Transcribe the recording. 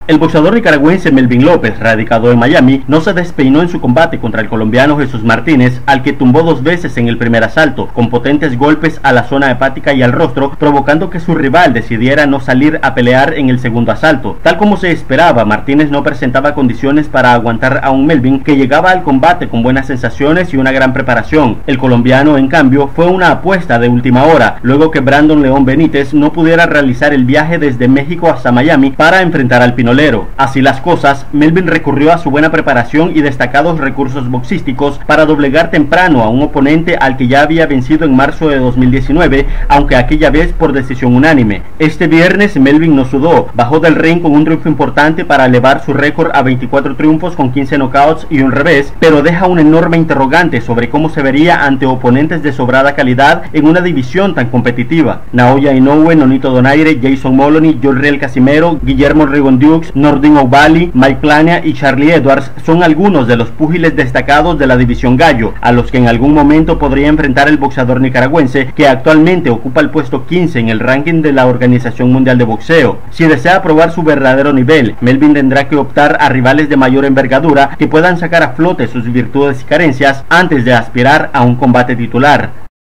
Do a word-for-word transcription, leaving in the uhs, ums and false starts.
El boxeador nicaragüense Melvin López, radicado en Miami, no se despeinó en su combate contra el colombiano Jesús Martínez, al que tumbó dos veces en el primer asalto, con potentes golpes a la zona hepática y al rostro, provocando que su rival decidiera no salir a pelear en el segundo asalto. Tal como se esperaba, Martínez no presentaba condiciones para aguantar a un Melvin que llegaba al combate con buenas sensaciones y una gran preparación. El colombiano, en cambio, fue una apuesta de última hora, luego que Brandon León Benítez no pudiera realizar el viaje desde México hasta Miami para enfrentar al Pinolero. Así las cosas, Melvin recurrió a su buena preparación y destacados recursos boxísticos para doblegar temprano a un oponente al que ya había vencido en marzo de dos mil diecinueve, aunque aquella vez por decisión unánime. Este viernes Melvin no sudó, bajó del ring con un triunfo importante para elevar su récord a veinticuatro triunfos con quince knockouts y un revés, pero deja una enorme interrogante sobre cómo se vería ante oponentes de sobrada calidad en una división tan competitiva. Naoya Inoue, Nonito Donaire, Jason Moloney, Jorriel Casimero, Guillermo Rigondeaux, Nordin O'Malley, Mike Plania y Charlie Edwards son algunos de los púgiles destacados de la división gallo, a los que en algún momento podría enfrentar el boxeador nicaragüense, que actualmente ocupa el puesto quince en el ranking de la Organización Mundial de Boxeo. Si desea probar su verdadero nivel, Melvin tendrá que optar a rivales de mayor envergadura que puedan sacar a flote sus virtudes y carencias antes de aspirar a un combate titular.